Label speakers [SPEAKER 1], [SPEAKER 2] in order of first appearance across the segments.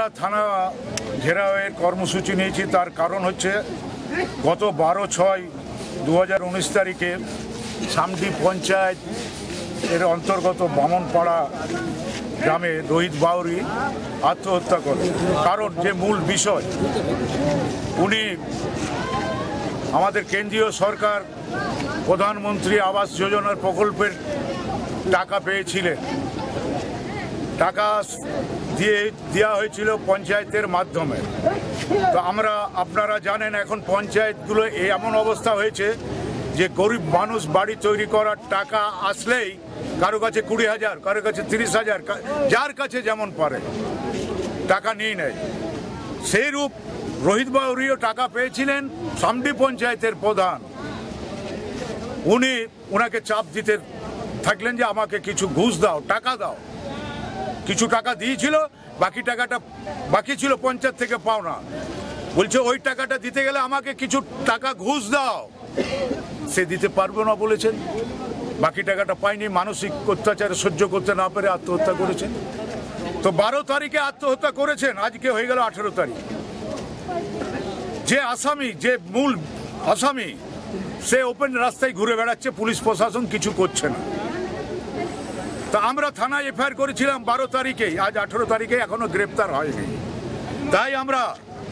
[SPEAKER 1] থানা ঘেরাওয়ের কর্মসূচি নিয়েছি, তার কারণ হচ্ছে গত 12/6/2019 তারিখে সামডি পঞ্চায়েত এর অন্তর্গত বামনপাড়া গ্রামে রোহিত বাউরি আত্মহত্যা করে। কারণ যে মূল বিষয়, উনি আমাদের কেন্দ্রীয় সরকার প্রধানমন্ত্রী আবাস যোজনার প্রকল্পের টাকা পেয়েছিলেন। টাকা দেওয়া হয়েছিল পঞ্চায়েতের মাধ্যমে। তো আপনারা জানেন এখন পঞ্চায়েতগুলো এমন অবস্থা হয়েছে যে গরিব মানুষ বাড়ি তৈরি করার টাকা আসলেই কারো কাছে 20,000, কারো কাছে 30,000, যার কাছে যেমন পারে টাকা নিয়ে নেয়। সেই রূপ রোহিত বাউরিও টাকা পেয়েছিলেন। সামডি পঞ্চায়েতের প্রধান উনাকে চাপ দিতে থাকলেন যে আমাকে কিছু ঘুষ দাও, টাকা দাও। কিছু টাকা দিয়েছিল, বাকি টাকাটা বাকি ছিল পঞ্চায়েত থেকে পাওনা। বলছে ওই টাকাটা দিতে গেলে আমাকে কিছু টাকা ঘুষ দাও। সে দিতে পারবে না বলেছেন। বাকি টাকাটা পায়নি, মানসিক অত্যাচার সহ্য করতে না পেরে আত্মহত্যা করেছেন। তো 12 তারিখে আত্মহত্যা করেছেন, আজকে হয়ে গেল 18 তারিখ। যে আসামি, যে মূল আসামি, সে ওপেন রাস্তায় ঘুরে বেড়াচ্ছে, পুলিশ প্রশাসন কিছু করছে না। তা আমরা থানায় এফআইআর করেছিলাম 12 তারিখে, আজ 18 তারিখে এখনো গ্রেপ্তার হয়নি। তাই আমরা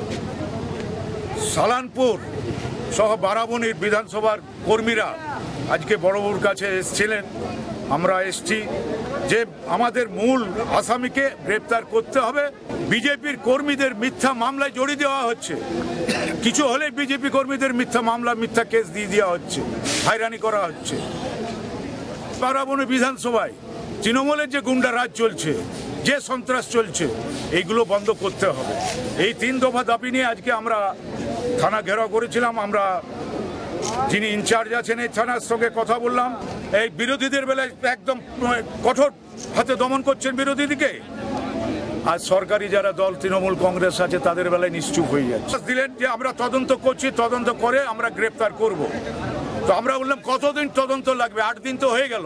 [SPEAKER 1] সালানপুর সহ বারাবণীর বিধানসভার কর্মীরা আজকে বড়বাবুর কাছে এসেছিলেন। আমরা এসছি যে আমাদের মূল আসামিকে গ্রেপ্তার করতে হবে। বিজেপির কর্মীদের মিথ্যা মামলায় জড়িয়ে দেওয়া হচ্ছে। কিছু হলে বিজেপি কর্মীদের মিথ্যা মামলা, মিথ্যা কেস দিয়ে দেওয়া হচ্ছে, হয়রানি করা হচ্ছে। বারাবণী বিধানসভায় তৃণমূলের যে গুন্ডা রাজ চলছে, যে সন্ত্রাস চলছে, এইগুলো বন্ধ করতে হবে। এই 3 দফা দাবি নিয়ে আজকে আমরা থানা ঘেরাও করেছিলাম। আমরা যিনি ইনচার্জ আছেন এই থানার সঙ্গে কথা বললাম। এই বিরোধীদের বেলায় একদম কঠোর হাতে দমন করছেন বিরোধীদিকে। আর সরকারি যারা দল তৃণমূল কংগ্রেস আছে তাদের বেলায় নিশ্চুপ হয়ে যাচ্ছে। দিলেন যে আমরা তদন্ত করছি, তদন্ত করে আমরা গ্রেপ্তার করব। তো আমরা বললাম কতদিন তদন্ত লাগবে? 8 দিন তো হয়ে গেল।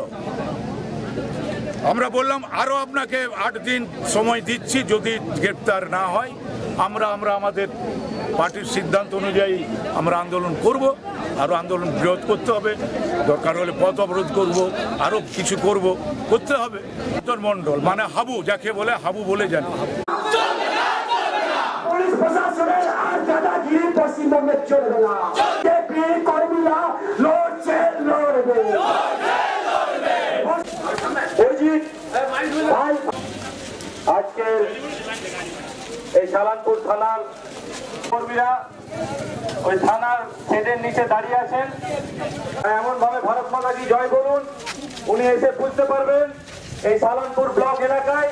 [SPEAKER 1] আমরা বললাম আরো আপনাকে 8 দিন সময় দিচ্ছি, যদি গ্রেপ্তার না হয় আমরা আমাদের পার্টির সিদ্ধান্ত অনুযায়ী আমরা আন্দোলন করব। আরো আন্দোলন বৃহৎ করতে হবে, দরকার হলে পথ অবরোধ করব, আরো কিছু করতে হবে। মন্ডল মানে হাবু, যাকে বলে হাবু বলে জানি।
[SPEAKER 2] পুলিশ প্রশাসনের আর দাদাগিরি পশ্চিমবঙ্গে চলবে না। বিজেপি কর্মীরা লড়ছে, লড়বে। আজকের এই সালানপুর থানার কর্মীরা ওই থানার শেডের নিচে দাঁড়িয়ে আছেন। এমন ভাবে ভারত মাতা কি জয় বলুন, উনি এসে বুঝতে পারবেন এই সালানপুর ব্লক এলাকায়।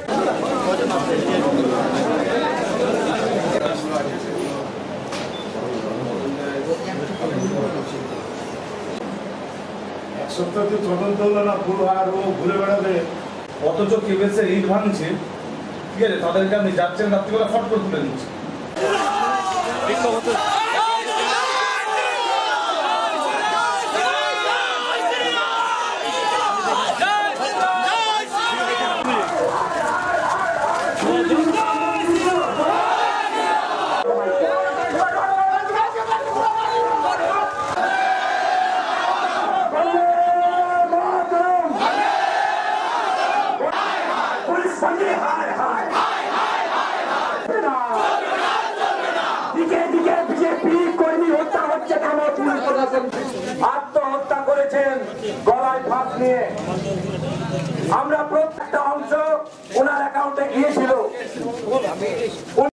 [SPEAKER 1] এক সপ্তাহ তদন্ত হলো না, আর ও ঘুরে বেড়াবে।
[SPEAKER 3] অথচ কেউ এসে ইট ভাঙছে, ঠিক আছে, তাদেরকে আপনি যাচ্ছেন রাত্রিবেলা ফট করে তুলে নিচ্ছে।
[SPEAKER 2] আত্মহত্যা করেছেন গলায় ফাঁস নিয়ে। আমরা প্রত্যেকটা অংশ ওনার অ্যাকাউন্টে গিয়েছিল।